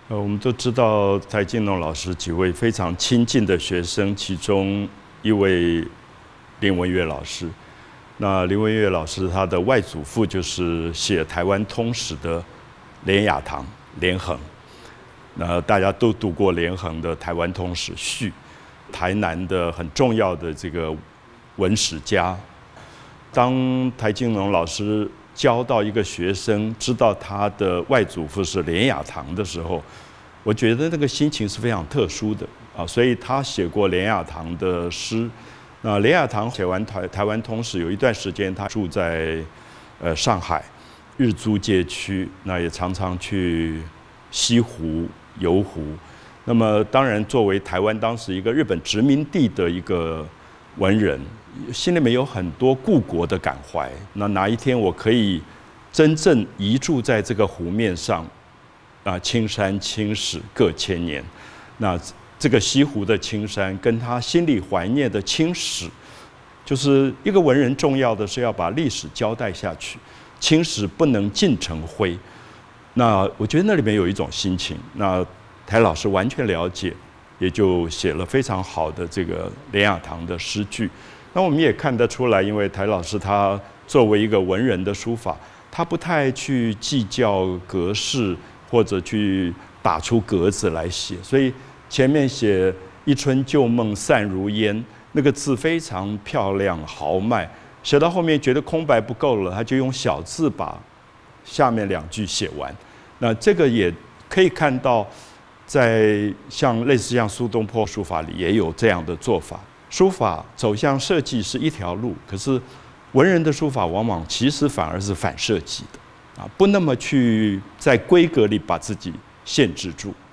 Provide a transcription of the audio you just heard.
我们都知道蔡金龙老师几位非常亲近的学生，其中一位林文月老师。那林文月老师他的外祖父就是写台湾通史的连雅堂连横。那大家都读过连横的《台湾通史序》，台南的很重要的这个文史家。当台金龙老师教到一个学生知道他的外祖父是连雅堂的时候，我觉得那个心情是非常特殊的啊，所以他写过连雅堂的诗。那连雅堂写完台湾通史，有一段时间他住在上海日租界区，那也常常去西湖游湖。那么当然作为台湾当时一个日本殖民地的一个文人，心里面有很多故国的感怀。那哪一天我可以真正移住在这个湖面上，青山青史各千年。那这个西湖的青山跟他心里怀念的青史，就是一个文人重要的是要把历史交代下去，青史不能尽成灰。那我觉得那里面有一种心情，那台老师完全了解，也就写了非常好的这个连雅堂的诗句。那我们也看得出来，因为台老师他作为一个文人的书法，他不太去计较格式或者去打出格子来写，所以前面写一春旧梦散如烟，那个字非常漂亮豪迈，写到后面觉得空白不够了，他就用小字把下面2句写完。那这个也可以看到，在类似像苏东坡书法里也有这样的做法。书法走向设计是一条路，可是文人的书法往往其实反而是反设计的，不那么去在规格里把自己限制住。